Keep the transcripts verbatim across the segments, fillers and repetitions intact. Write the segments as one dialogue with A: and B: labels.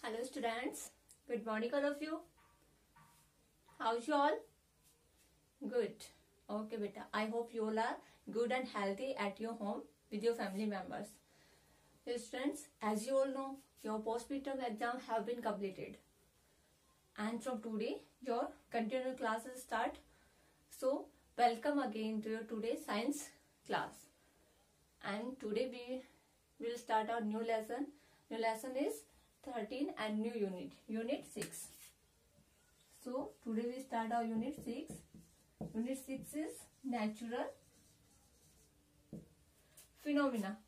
A: Hello students, good morning all of you. How's you all? Good. Okay beta, I hope you all are good and healthy at your home with your family members. So students, as you all know, your post-midterm exam have been completed. And from today, your continual classes start. So, welcome again to your today's science class. And today we will start our new lesson. New lesson is thirteen and new unit, unit six. So today we start our unit six. Unit six is natural phenomena.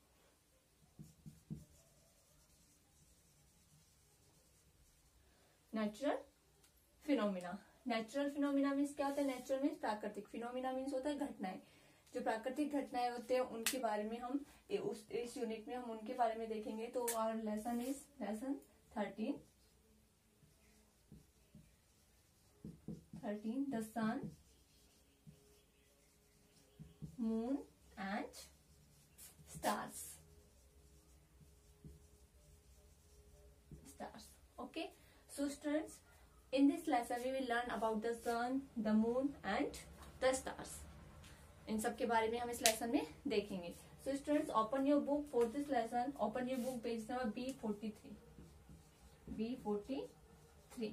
A: Natural phenomena. Natural phenomena means क्या होता है? Natural means प्राकृतिक, phenomena means होता है घटनाएं. जो प्राकृतिक घटनाएं होते हैं उनके बारे में हम उस इस यूनिट में हम उनके बारे में देखेंगे. तो our lesson is lesson thirteen. Thirteen the sun, moon and stars. Stars. Okay. So students, in this lesson we will learn about the sun, the moon and the stars. इन सब के बारे में हम इस लेसन में देखेंगे. So students, open your book for this lesson. Open your book page number B forty-three. B forty-three.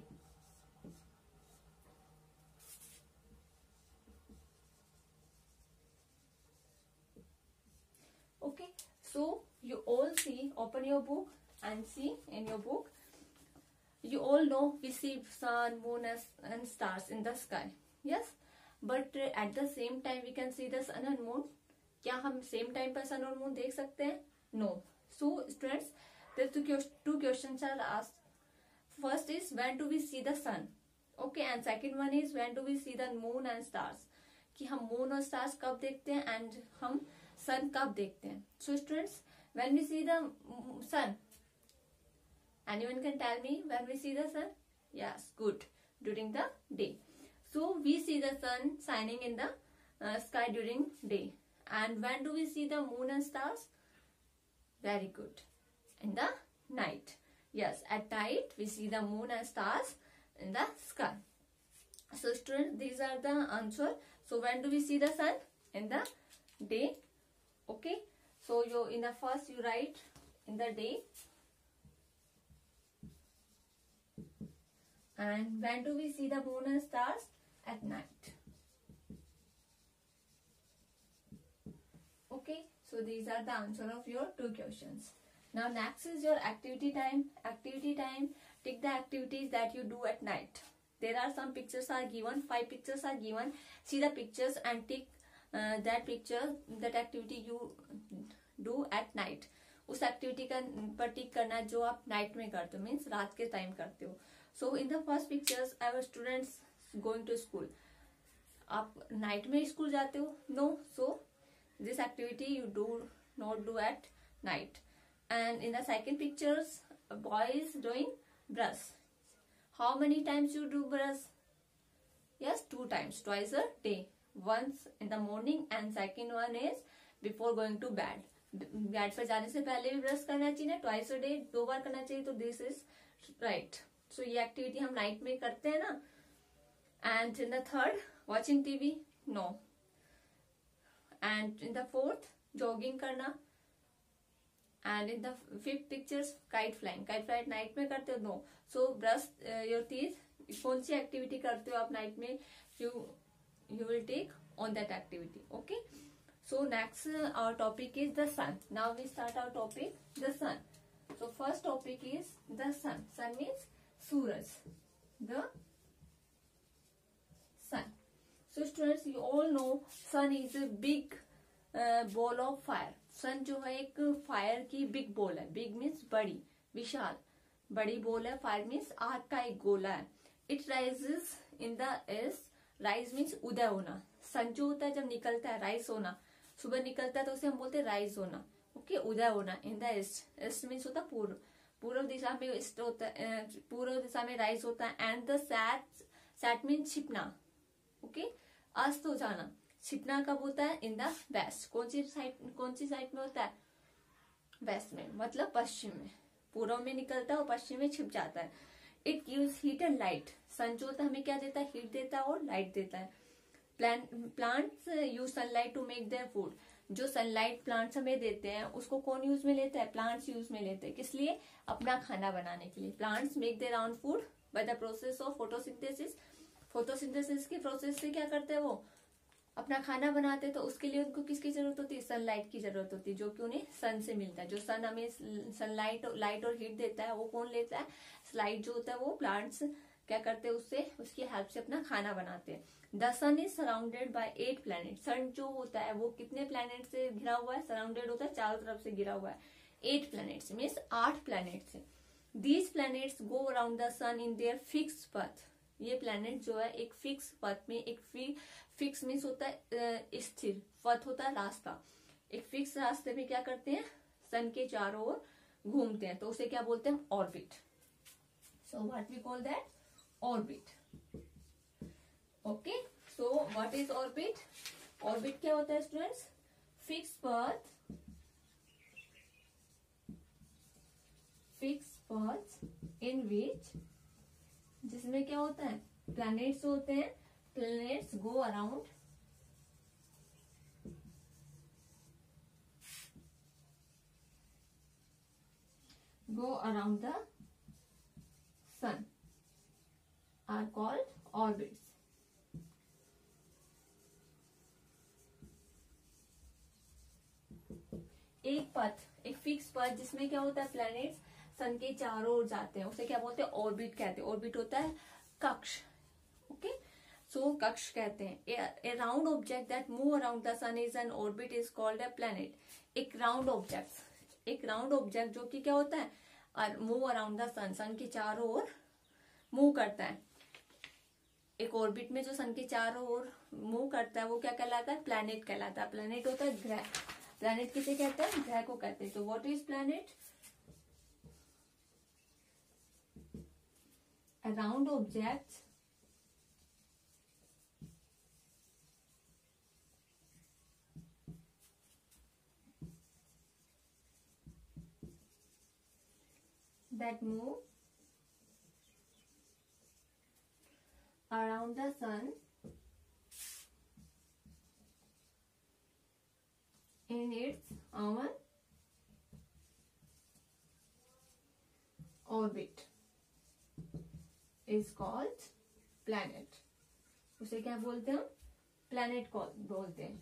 A: Okay. So you all see. Open your book and see in your book. You all know we see sun, moon and stars in the sky. Yes. But uh, at the same time we can see the sun and moon. क्या हम same time पर सन और moon देख सकते हैं? No. So students, there two questions are asked. First is when do we see the sun? Okay, and second one is when do we see the moon and stars? कि हम moon और stars कब देखते हैं and हम सन कब देखते हैं. So students, when we see the sun, anyone can tell me when we see the sun? Yes, good. During the day. So we see the sun shining in the uh, sky during day. And when do we see the moon and stars? Very good. In the night. Yes, at night we see the moon and stars in the sky. So students, these are the answer. So when do we see the sun? In the day. Okay. So you in the first you write in the day. And when do we see the moon and stars? At night. Okay, so these are the answer of your two questions. Now next is your activity time. Activity time, tick the activities that you do at night. There are some pictures are given, five pictures are given. See the pictures and tick uh, that picture, that activity you do at night. उस activity का पर टिक करना जो आप night में करते हो, means रात के टाइम करते हो. So in the first pictures our students going to school. आप नाइट में स्कूल जाते हो? No. So this activity you do not do at night. And in the second pictures, a boy is doing brush. How many times you do brush? Yes, two times, twice a day. Once in the morning and second one is before going to bed. Bed पर जाने से पहले भी brush करना चाहिए, twice a day, दो बार करना चाहिए. तो दिस इज राइट. सो ये एक्टिविटी हम नाइट में करते हैं ना. And in the third, watching TV. No. And in the fourth, jogging करना. And in the fifth pictures, kite flying. Kite flight night में करते हो? No. So brush uh, your teeth. कौन सी एक्टिविटी करते हो आप नाइट में? You you will take on that activity. Okay. So next uh, our topic is the sun. Now we start our topic, the sun. So first topic is the sun. Sun means Suraj. The sun. So students, you all know sun is a big uh, ball of fire. Sun जो है एक fire की big ball है. Big means बड़ी, विशाल, बड़ी ball है. Fire means आग का एक गोला है. It rises in the east. Rise means उदय होना. सन जो होता है जब निकलता है, राइज होना, सुबह निकलता है तो उसे हम बोलते हैं राइज होना. ओके. उदय होना in the east. East means होता है पूर्व. पूर्व दिशा में ईस्ट होता है, पूर्व दिशा में राइज होता है. And the set, set means छिपना. ओके. अस्त हो जाना. छिपना कब होता है? In the west. कौन सी साइड, कौन सी साइड में होता है? वेस्ट में, मतलब पश्चिम में. पूर्व में निकलता है और पश्चिम में छिप जाता है। It gives heat and light. Sun जो होता है हमें क्या देता है, हीट देता है और लाइट देता है। Plants use sunlight to make their food. जो सनलाइट प्लांट्स हमें देते हैं उसको कौन यूज में लेता है, प्लांट्स यूज में लेते हैं। किस लिए, अपना खाना बनाने के लिए। Plants make their own food by the process of photosynthesis. Photosynthesis के प्रोसेस से क्या करते हैं, वो अपना खाना बनाते हैं। तो उसके लिए उनको किसकी जरूरत होती है, सनलाइट की जरूरत होती है, जो कि उन्हें सन से मिलता है। जो सन हमें सनलाइट लाइट और हीट देता है वो कौन लेता है, लाइट जो होता है वो प्लांट्स क्या करते हैं, उससे उसकी हेल्प से अपना खाना बनाते हैं। The sun is surrounded by eight planet. Sun जो होता है वो कितने प्लैनेट से घिरा हुआ है, सराउंडेड होता है, चारों तरफ से घिरा हुआ है एट प्लैनेट्स, मीन्स आठ प्लैनेट से। These planets go around the sun in their fix path. ये प्लैनेट जो है एक फिक्स पथ में, एक फि, फिक्स मीन्स होता है स्थिर, पथ होता है रास्ता। एक फिक्स रास्ते में क्या करते हैं, सन के चारों ओर घूमते हैं, तो उसे क्या बोलते हैं, orbit. So what we call that, orbit. Okay, so what is orbit. Orbit क्या होता है स्टूडेंट्स, फिक्स पथ, फिक्स पथ इन विच, जिसमें क्या होता है, प्लैनेट्स होते हैं, planets go around go around the sun are called orbits. एक पथ, एक फिक्स पथ जिसमें क्या होता है, प्लैनेट्स सन के चारों ओर जाते हैं, उसे क्या बोलते हैं, ऑर्बिट कहते हैं। ऑर्बिट होता है कक्ष। ओके, सो कक्ष कहते हैं। A round object that move around the sun is an orbit is called a planet. एक राउंड ऑब्जेक्ट, एक राउंड ऑब्जेक्ट जो कि क्या होता है, और move around the sun, sun के चारों ओर मूव करता है। एक ऑर्बिट में जो सन के चारों ओर मूव करता है वो क्या कहलाता है, प्लैनेट कहलाता है। प्लैनेट होता है ग्रह। प्लैनेट किसे कहते हैं, ग्रह को कहते हैं। तो what is planet, a round object that move around the sun in its own orbit is called planet. उसे क्या बोलते हैं, प्लैनेट बोलते हैं।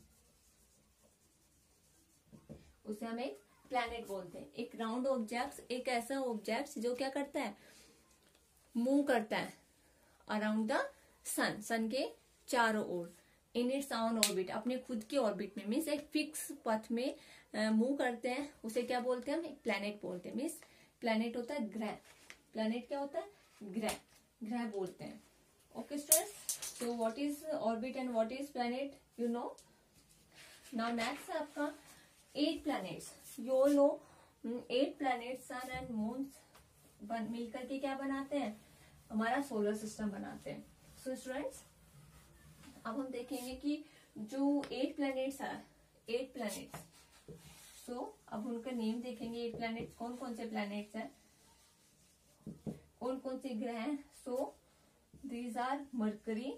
A: उसे हम एक प्लैनेट बोलते हैं। एक राउंड ऑब्जेक्ट, एक ऐसा ऑब्जेक्ट जो क्या करता है, मूव करता है अराउंड द सन, सन के चारों ओर, इन इट्स ओन ऑर्बिट, अपने खुद के ऑर्बिट में, मीन्स एक फिक्स पथ में मूव करते हैं, उसे क्या बोलते हैं, हम एक प्लैनेट बोलते हैं। मीन्स प्लैनेट होता है ग्रह। प्लैनेट क्या होता है, ग्रह, ग्रह बोलते हैं। Okay students, so what is orbit and what is planet, you know. Now next है आपका eight planets. You all know eight planets, sun and moons मिलकर के क्या बनाते हैं, हमारा सोलर सिस्टम बनाते हैं। सो स्टूडेंट्स, अब हम देखेंगे कि जो एट प्लैनेट्स है, एट प्लैनेट्स, सो अब उनका नेम देखेंगे। एट प्लैनेट्स कौन कौन से प्लैनेट्स हैं, कौन कौन से ग्रह हैं। So these are Mercury,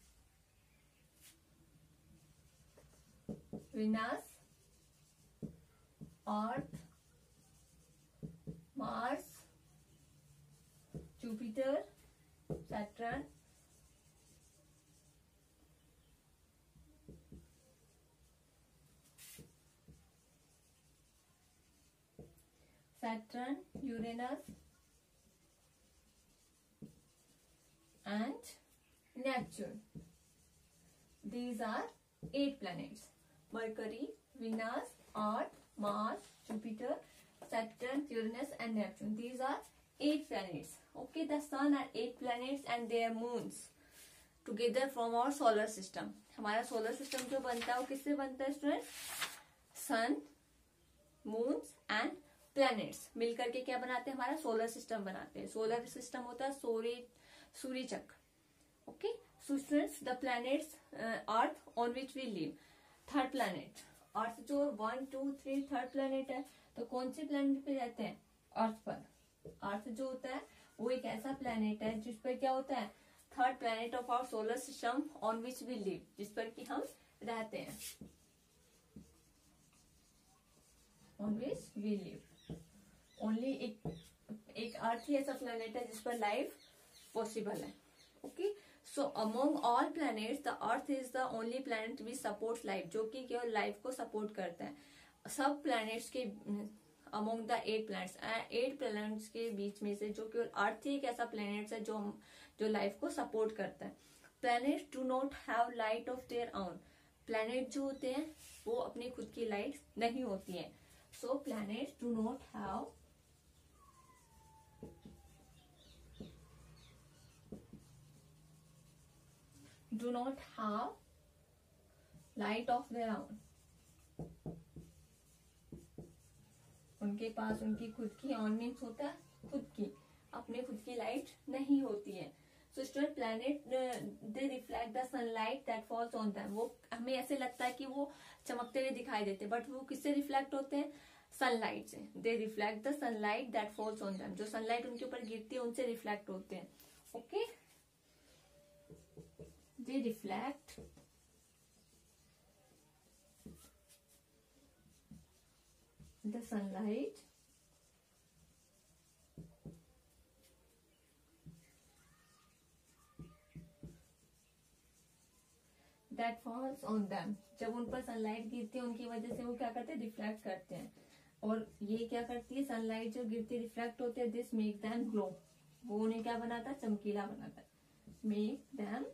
A: Venus, Earth, Mars, Jupiter, Saturn, Saturn, Uranus and Neptune. These are eight planets. Mercury, Venus, Earth, Mars, Jupiter, Saturn, Uranus and Neptune. These are eight planets. Okay, the sun are eight planets and their moons together from our solar system. हमारा solar system जो बनता है वो किससे बनता है student, sun, moons and planets मिलकर के क्या बनाते हैं, हमारा सोलर सिस्टम बनाते हैं। सोलर सिस्टम होता है सूर्य सूर्य चक्र। Okay, so students, the planets Earth on which we live. Third planet Earth, जो one two three third planet है, तो कौन से प्लैनेट पे रहते हैं, अर्थ पर। अर्थ जो होता है वो एक ऐसा प्लेनेट है जिस पर क्या होता है, third planet of our solar system on which we live, जिस पर कि हम रहते हैं, on which we live. Only एक एक अर्थ ही ऐसा प्लेनेट है जिस पर लाइफ पॉसिबल है। Okay, so among all planets the Earth is the only planet which supports life, जो कि केवल लाइफ को सपोर्ट करता है। सब प्लैनेट्स के among the eight planets, eight planets के बीच में से जो केवल अर्थ ही एक ऐसा प्लैनेट है जो जो लाइफ को सपोर्ट करता है। Planets do not have light of their own, planet जो होते हैं वो अपनी खुद की लाइट नहीं होती है। So planets do not have do not have light of their own, उनके पास उनकी खुद की ऑन मीन्स होता है खुद की, अपने खुद की लाइट नहीं होती है। So student planet they reflect the sunlight that falls on them, वो हमें ऐसे लगता है कि वो चमकते हुए दिखाई देते हैं, बट वो किससे रिफ्लेक्ट होते हैं, सनलाइट से। They reflect the sunlight that falls on them, जो सनलाइट उनके ऊपर गिरती है उनसे रिफ्लेक्ट होते हैं। Okay okay? They reflect the sunlight that falls on them, जब उन पर सनलाइट गिरती है उनकी वजह से वो क्या करते हैं, रिफ्लेक्ट करते हैं। और ये क्या करती है, सनलाइट जो गिरती रिफ्लेक्ट होते हैं, दिस मेक देम ग्लो, वो उन्हें क्या बनाता है, चमकीला बनाता है। Make them,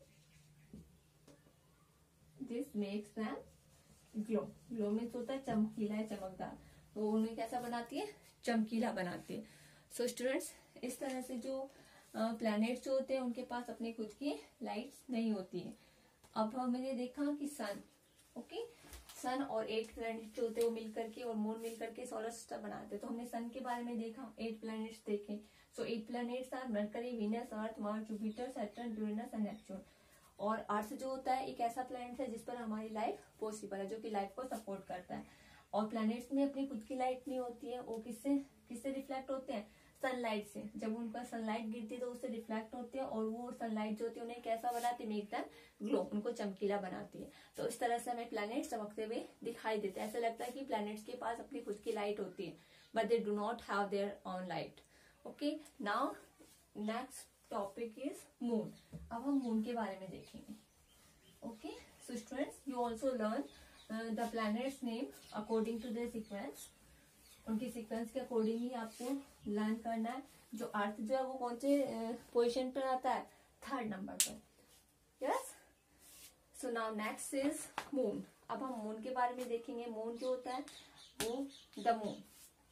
A: this makes them glow, glow means होता है चमकीला है, चमकदार, तो उन्हें कैसा बनाती है, चमकीला बनाती है। सो so, स्टूडेंट्स, इस तरह से जो प्लैनेट्स जो होते हैं उनके पास अपनी खुद की लाइट्स नहीं होती है। अब हमने देखा कि सन, ओके, सन और एट प्लैनेट्स जो होते हैं वो मिलकर के और मून मिलकर के सोलर सिस्टम बनाते हैं। तो हमने सन के बारे में देखा, एट प्लैनेट्स देखे। So eight planets are Mercury, Venus, Earth, Mars, Jupiter, Saturn, Uranus and Neptune. और अर्थ जो होता है एक ऐसा प्लैनेट है जिस पर हमारी लाइफ पॉसिबल है, जो कि लाइफ को सपोर्ट करता है। और प्लैनेट्स में अपनी खुद की लाइट नहीं होती है, वो किससे किससे रिफ्लेक्ट होते हैं, सनलाइट से। जब उनका सनलाइट गिरती है तो उससे रिफ्लेक्ट होते हैं, और वो सनलाइट जो होती है उन्हें कैसा बनाती है, मेक देम ग्लो, उनको चमकीला बनाती है। तो इस तरह से हमें प्लैनेट चमकते हुए दिखाई देते हैं। ऐसा लगता है कि प्लैनेट्स के पास अपनी खुद की लाइट होती है, but they do not have their own light. Okay, now next topic is moon. अब हम मून के बारे में देखेंगे। Okay, so students, you also learn the planets name according to their sequence, उनके सीक्वेंस के अकॉर्डिंग ही आपको लर्न करना है। जो अर्थ जो है वो कौन से पोजीशन पर आता है, थर्ड नंबर पर। Yes, so now next is moon. अब हम मून के बारे में देखेंगे। मून जो होता है वो the moon,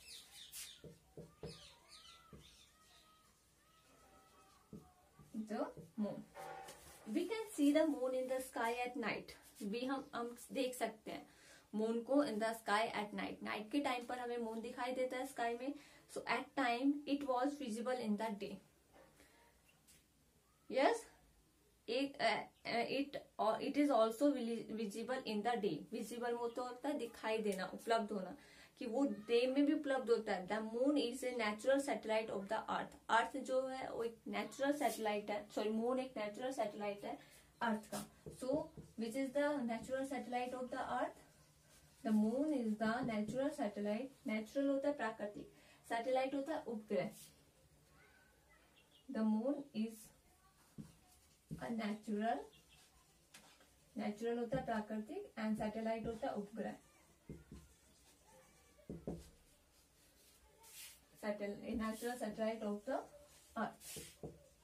A: the moon, we can see the moon in the sky at night. भी हम हम देख सकते हैं मून को in the sky at night. Night के टाइम पर हमें मून दिखाई देता है स्काई में। So at time it was visible in the day. Yes, it it it is also visible in the day. Visible वो तो होता है दिखाई देना, उपलब्ध होना, कि वो डे में भी उपलब्ध होता है। The moon is a natural satellite of the Earth. Earth जो है वो एक नेचुरल सैटेलाइट है, सॉरी मून एक नेचुरल सैटेलाइट है अर्थ का। So which is the natural satellite of the Earth, the moon is the natural satellite. Natural होता है प्राकृतिक, सैटेलाइट होता है उपग्रह। The moon is a natural, natural होता है प्राकृतिक एंड सैटेलाइट होता है उपग्रह। Natural satellite of the earth.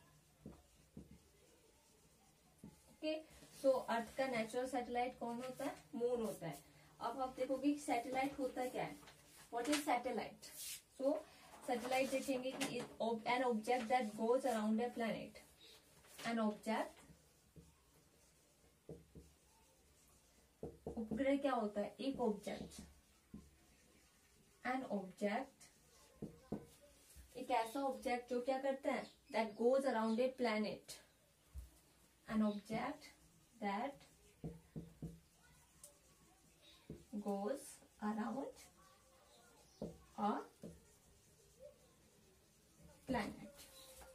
A: Okay, so Earth का नेचुरल सैटेलाइट कौन होता है, मून होता है। अब आप देखोगे सैटेलाइट होता क्या है, what is satellite. So satellite देखेंगे कि an object that goes around a planet. An object, उपग्रह क्या होता है, एक ऑब्जेक्ट। एन ऑब्जेक्ट, एक ऐसा ऑब्जेक्ट जो क्या करता है, that goes around a planet. An object that goes around a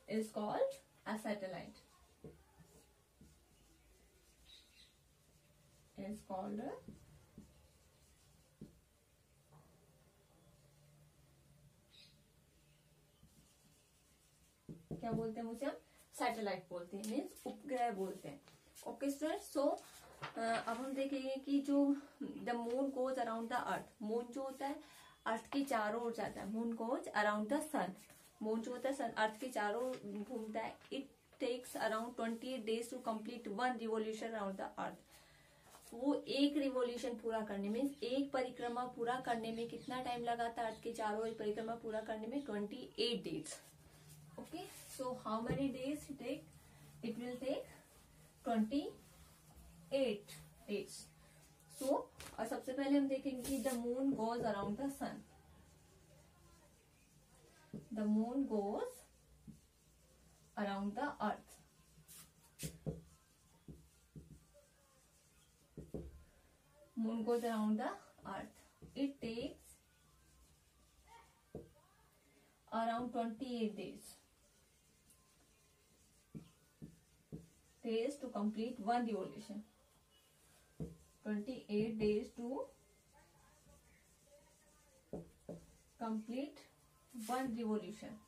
A: is called a satellite. Is called a क्या बोलते हैं उसे हम सैटेलाइट बोलते हैं, मीन्स उपग्रह बोलते हैं. ओके स्टूडेंट्स, सो अब हम देखेंगे कि जो the moon goes around the Earth, moon जो होता है अर्थ के चारों ओर जाता है. Moon goes around the sun, moon जो होता है सन अर्थ के चारों ओर घूमता है. It takes around twenty eight days to complete one revolution around the Earth. वो एक रिवोल्यूशन पूरा करने में, एक परिक्रमा पूरा करने में कितना टाइम लगा था अर्थ के चारों ओर परिक्रमा पूरा करने में? Twenty eight days. Okay, so how many days it take? It will take twenty eight days. So और सबसे पहले हम देखेंगे कि the moon goes around the sun. The moon goes around the Earth. Moon goes around the earth. It takes around twenty-eight days days to complete one revolution. twenty-eight days to complete one revolution.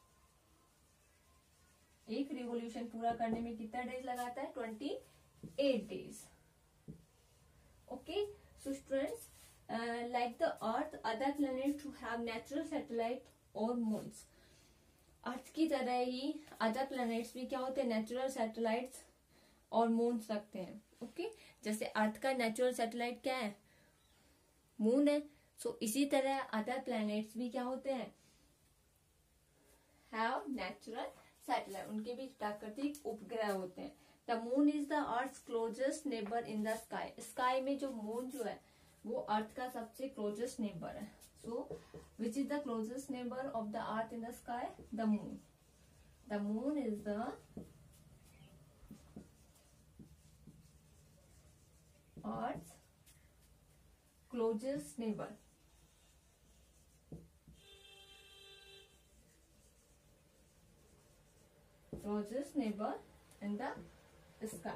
A: एक रिवोल्यूशन पूरा करने में कितना days लगाता है? Twenty eight days. Okay, so students, uh, like the earth, other planets to have natural satellite or moons. Earth की तरह ही अदर प्लैनेट्स भी क्या होते हैं? नेचुरल सैटेलाइट्स और मून्स रखते हैं. Okay okay? जैसे अर्थ का नेचुरल सैटेलाइट क्या है? मून है. सो so, इसी तरह अदर प्लैनेट्स भी क्या होते हैं? Have natural satellite. उनके भी प्राकृतिक उपग्रह होते हैं. The moon is the Earth closest neighbour in the sky. Sky में जो मून जो है वो अर्थ का सबसे क्लोजेस्ट नेबर है. So which is the closest neighbour of the Earth in the sky? The moon. The moon is the Earth closest neighbour. Closest neighbour in the sky.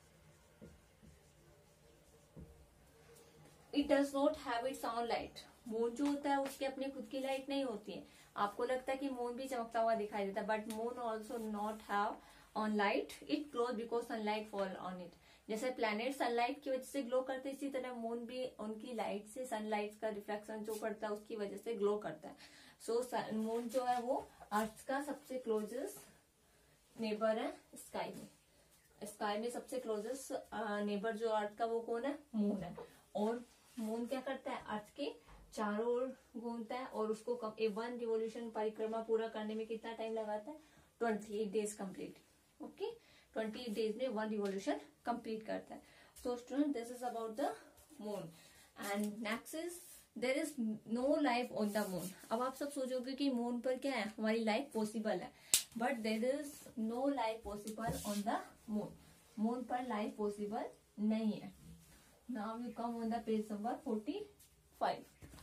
A: It does not have its own light. मून जो होता है उसके अपनी खुद की light नहीं होती है. आपको लगता है कि मून भी चमकता हुआ दिखाई देता है, but moon also not have on light. It glows because sunlight fall on it. जैसे प्लैनेट सनलाइट की वजह से ग्लो करते हैं, इसी तरह मून भी उनकी लाइट से, सनलाइट का रिफ्लेक्शन जो पड़ता है उसकी वजह से ग्लो करता है. सो so, मून जो है वो अर्थ का सबसे क्लोजेस्ट नेबर है स्काई में. स्काई में सबसे क्लोजेस्ट नेबर जो अर्थ का वो कौन है? मून है. और मून क्या करता है? अर्थ के चारों ओर घूमता है और उसको वन रिवोल्यूशन परिक्रमा पूरा करने में कितना टाइम लगाता है? Twenty eight days complete. Okay, twenty eight days में वन रिवोल्यूशन कंप्लीट करता है. So student, this is about the moon. And next is there is no life on the moon. अब आप सब सोचोगे कि मून पर क्या है? हमारी लाइफ पॉसिबल है, but there is no life possible on the moon. Moon पर लाइफ पॉसिबल नहीं है. Now we come on the page number forty five.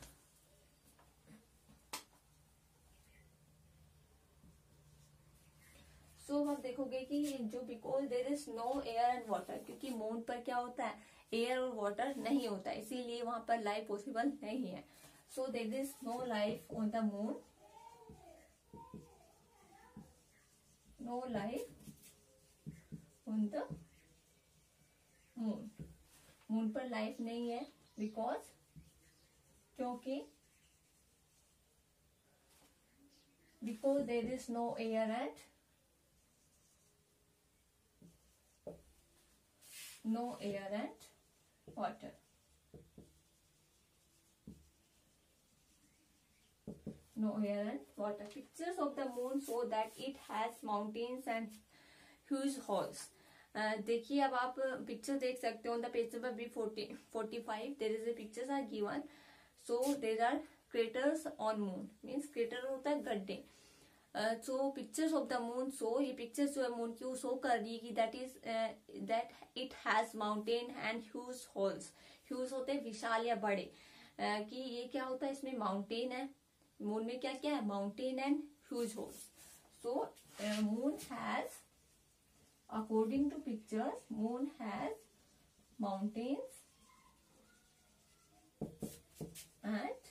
A: So हम देखोगे कि जो because there is no air and water, क्योंकि moon पर क्या होता है? एयर और वाटर नहीं होता है, इसीलिए वहां पर लाइफ पॉसिबल नहीं है. So there is no life on the moon. No life on the moon. Moon पर लाइफ नहीं है बिकॉज, क्योंकि because there is no air and no air and water. No air and water. Pictures of the moon show that it has mountains and huge holes. Uh, देखिए, अब आप picture देख सकते हो. On the page number B forty forty five there is a pictures are given. So there are craters on moon. Means crater होता है गड्ढे. So pictures of the moon show, ये पिक्चर्स जो है मून की वो शो कर रही है कि that is that it has mountain and huge holes. Huge होते हैं विशाल या बड़े. uh, कि ये क्या होता है? इसमें माउंटेन है. मून में क्या क्या है? Mountain and huge holes. So uh, moon has, according to pictures, moon has mountains and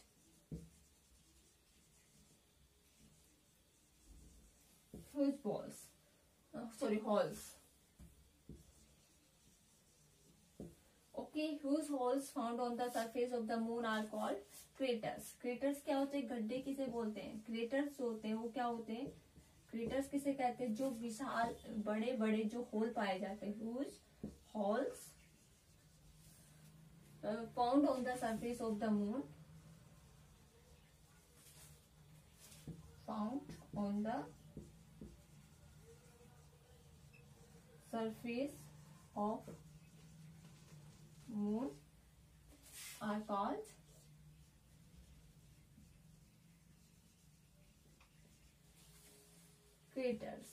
A: huge balls, uh, sorry halls. Okay, whose holes found on the surface of the moon are called craters. Craters क्या होते हैं? गड्ढे किसे बोलते हैं? craters जो होते हैं वो क्या होते हैं? craters किसे कहते हैं? जो विशाल बड़े बड़े जो होल पाए जाते हैं, whose holes uh, found on the surface of the moon, found on the surface of moon are called craters.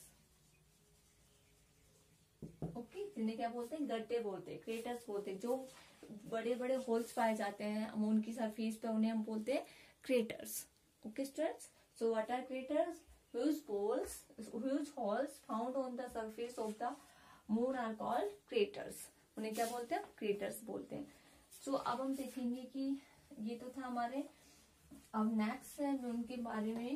A: Okay, जिन्हें क्या बोलते हैं? गड्ढे बोलते हैं, क्रेटर्स बोलते हैं. जो बड़े बड़े होल्स पाए जाते हैं मून की सरफेस पे उन्हें हम बोलते हैं craters. Okay students, so what are craters? Whose holes, whose holes found on the surface of the moon are called craters. उन्हें क्या बोलते हैं? क्रेटर्स बोलते हैं. सो so, अब हम देखेंगे कि ये तो था हमारे. अब नेक्स्ट है मून के बारे में.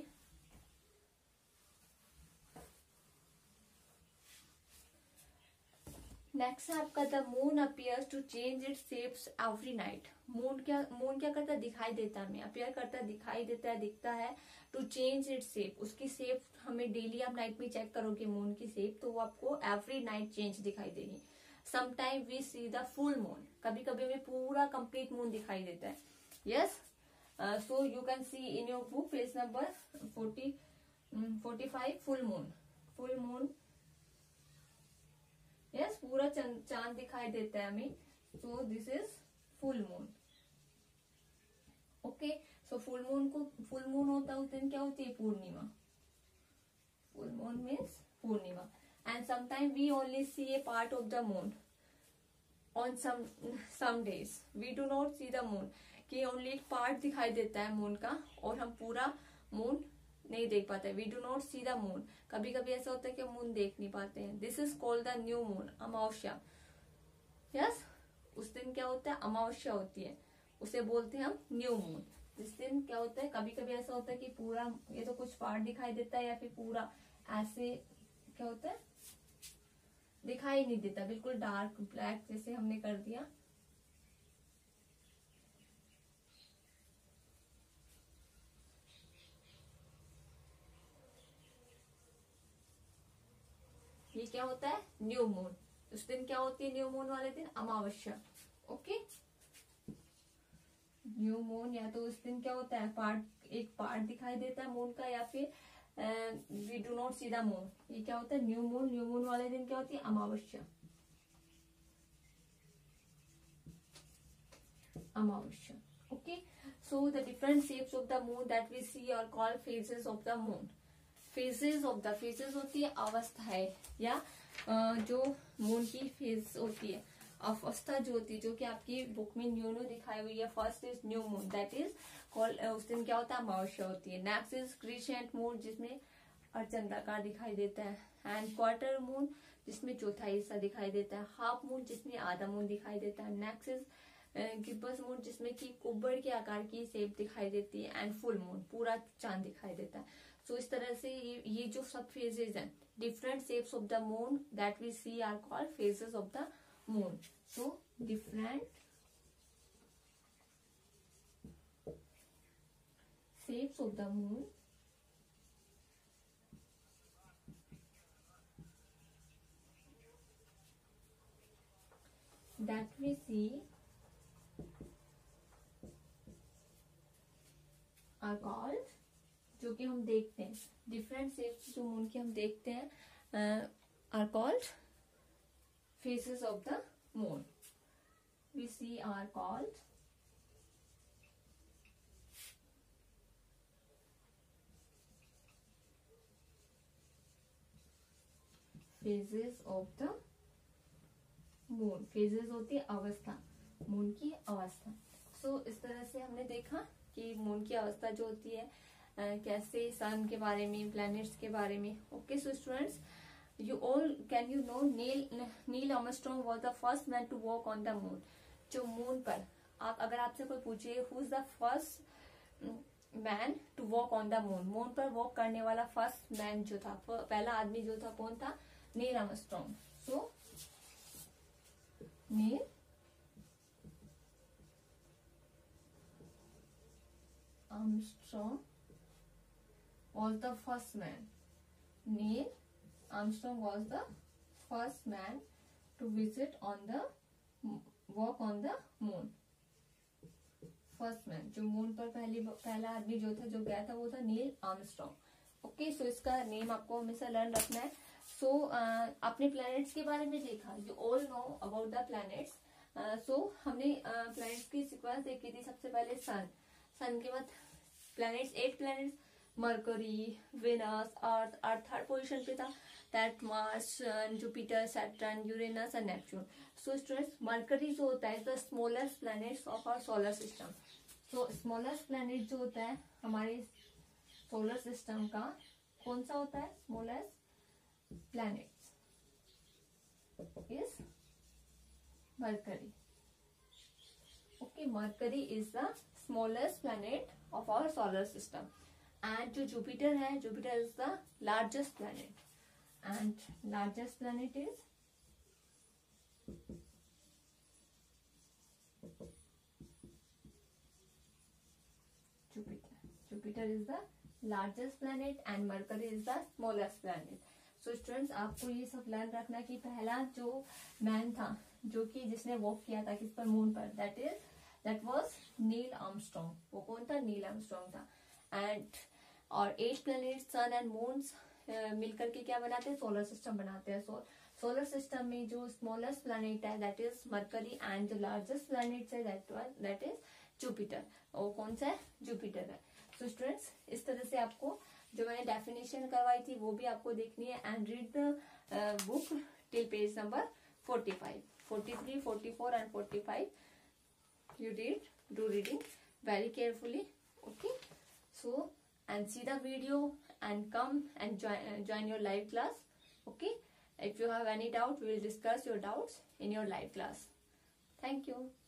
A: नेक्स्ट है आपका the moon appears to change its shapes every night. Moon क्या मून क्या करता है? दिखाई देता है, हमें अपियर करता है, दिखाई देता है, दिखता है. टू चेंज इट्स शेप, उसकी शेप हमें डेली आप नाइट में चेक करोगे मून की शेप, तो वो आपको एवरी नाइट चेंज दिखाई देगी. Sometime we see the full moon, कभी कभी हमें पूरा कंप्लीट मून दिखाई देता है. Yes, so you can see in your book page number forty forty five full moon. Full moon, yes, पूरा चांद दिखाई देता है हमें. So this is full moon. Okay, so full moon को फुल मून होता है उस दिन क्या होती है? पूर्णिमा. Full moon means Purnima. And sometime we only see a part of the moon on some some days. We do not see the moon, कि ओनली एक पार्ट दिखाई देता है मून का और हम पूरा मून नहीं देख पाते. We do not see the moon. कभी कभी ऐसा होता है कि मून देख नहीं पाते हैं. This is called the new moon, Amavasya. Yes, उस दिन क्या होता है? अमावस्या होती है, उसे बोलते हैं हम न्यू मून. जिस दिन क्या होता है? कभी कभी ऐसा होता है कि पूरा ये तो कुछ पार्ट दिखाई देता है या फिर पूरा ऐसे क्या होता है? दिखाई नहीं देता, बिल्कुल डार्क ब्लैक जैसे हमने कर दिया. ये क्या होता है? New moon. उस दिन क्या होती है? न्यू मून वाले दिन अमावस्या. ओके, न्यू मून, या तो उस दिन क्या होता है? पार्ट एक पार्ट दिखाई देता है मून का, या फिर we do not see the moon. ये क्या होता है? New moon. न्यू मून वाले दिन क्या होती है? अमावस्या. अमावस्या. Okay, so the different shapes of the moon that we see are called phases of the moon. Phases of the, phases होती है अवस्थाएं, या uh, जो मून की फेज होती है, अवस्था जो होती है, जो कि आपकी बुक में न्यू न्यू दिखाई हुई है. First is new moon, that is called, उस दिन क्या होता है? अमावस्या होती है. नेक्स्ट इज क्रिसेंट मून, जिसमें अर्धचंद्राकार दिखाई देता है. एंड क्वार्टर मून, जिसमें चौथाई हिस्सा दिखाई देता है. हाफ मून, जिसमें आधा मून दिखाई देता है. नेक्स्ट इज गिब्बस मून, जिसमें कि कुब्बड़ के आकार की शेप दिखाई देती है. एंड फुल मून, पूरा चांद दिखाई देता है. सो so, इस तरह से ये, ये जो सब फेजेस हैं, different shapes of the moon that we see are called phases of the moon. So different shapes of the moon that we see are called, जो कि हम देखते हैं, डिफरेंट शेप्स जो मून के हम देखते हैं, are called phases of the moon. We see are called phases of the moon. Phases होती है अवस्था, मून की अवस्था. सो so, इस तरह से हमने देखा कि मून की अवस्था जो होती है कैसे सन के बारे में, प्लैनेट्स के बारे में. Okay so students, you all can you know Neil Neil Armstrong was the first man to walk on the moon. जो मून पर आप अगर आपसे कोई पूछे who is the first man to walk on the moon, moon पर walk करने वाला फर्स्ट मैन जो था, पहला आदमी जो था कौन था? Neil Armstrong. So Neil Armstrong was the first man. Neil Armstrong was the first man to visit on the walk on the moon. First man जो मून पर पहली पहला आदमी जो था जो गया था वो था नील आर्मस्ट्रॉन्ग. ओके सो इसका नेम आपको हमेशा लर्न रखना है. सो so, uh, आपने प्लैनेट्स के बारे में देखा, you all know about the planets. So हमने प्लैनेट्स uh, की सीक्वेंस देखी थी. सबसे पहले सन, सन के बाद planets, eight planets, Mercury, Venus, Earth, Earth third position पे था, that Mars, Jupiter, Saturn, Uranus and Neptune. So students, Mercury जो होता है the smallest planets of our solar system. So smallest planet जो होता है हमारे सोलर सिस्टम का कौन सा होता है? Smallest planet is Mercury. Okay, Mercury is the smallest planet of our solar system. And जो जुपिटर है, Jupiter is the largest planet and largest planet is Jupiter. Jupiter is the largest planet and Mercury is the smallest planet. So students, आपको ये सब learn रखना कि पहला जो man था जो कि जिसने वॉक किया था किस पर? मून पर, that is that was Neil Armstrong. वो कौन था? नील आर्मस्ट्रॉन्ग था. एंड और eight planet sun and moons मिलकर के क्या बनाते हैं? सोलर सिस्टम बनाते हैं. सो सोलर सिस्टम में जो स्मॉलेस्ट प्लैनेट है दैट इज मरकरी एंड जो लार्जेस्ट प्लैनेट है दैट दैट इज जुपिटर. और कौन सा है? जुपिटर है. सो स्टूडेंट्स, इस तरह से आपको जो मैंने डेफिनेशन करवाई थी वो भी आपको देखनी है. And read the book till page number forty five, forty three, forty four and forty five. You read, do reading very carefully. Okay, so and see the video and come and join, uh, join your live class. Okay, if you have any doubt we will discuss your doubts in your live class. Thank you.